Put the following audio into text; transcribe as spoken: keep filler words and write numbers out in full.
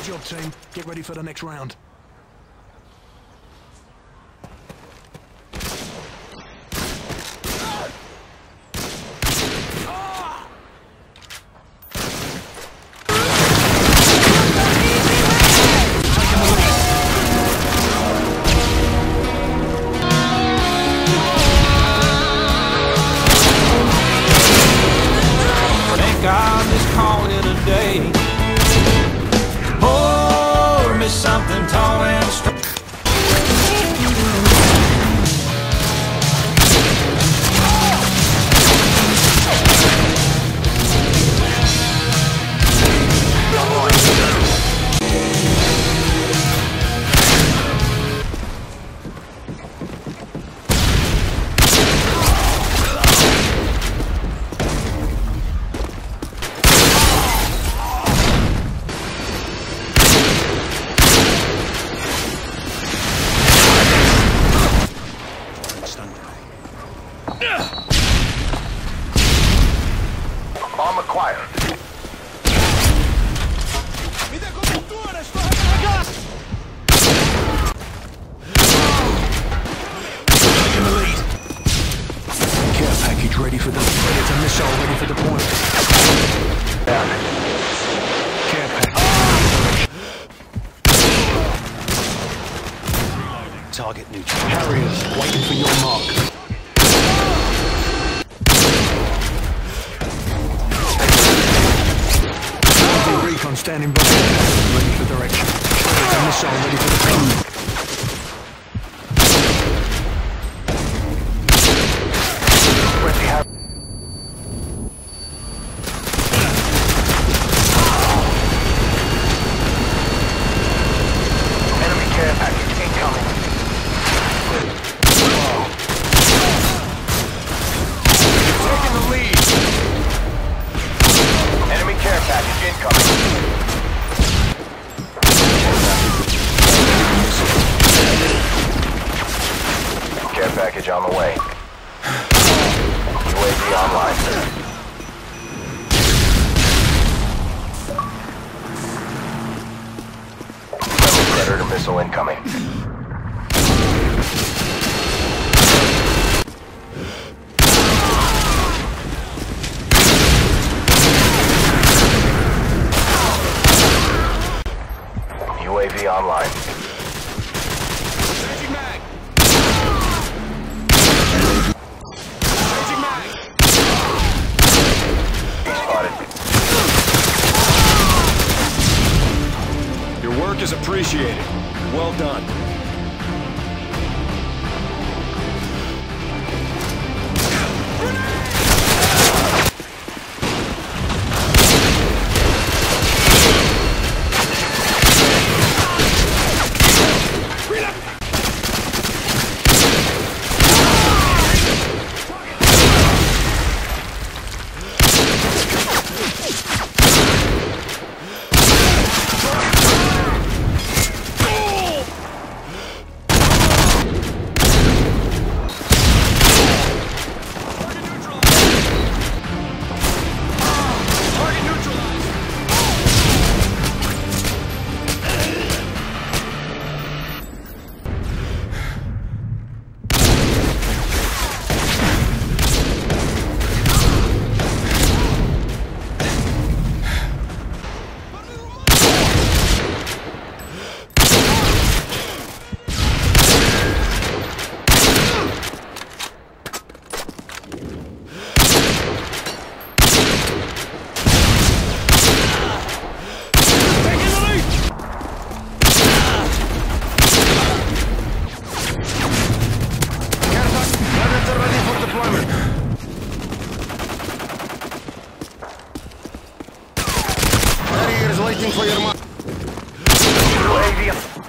job, team. Get ready for the next round. I'll just call it a day. Pour me something tall and strong. Bomb acquired. Taking the lead. Care package ready for the predator missile ready for deployment. Down. Care package. Target neutral. Harriers waiting for your mark. Recon standing by. Ready for direction. Predator missile ready for deployment. Enemy care package incoming. Taking the lead. Enemy care package incoming. Care package on the way. U A V online. Predator missile incoming. U A V online. Changing mag. Changing mag. He's spotted. Your work is appreciated. Well done. Waiting for your mark. U A V.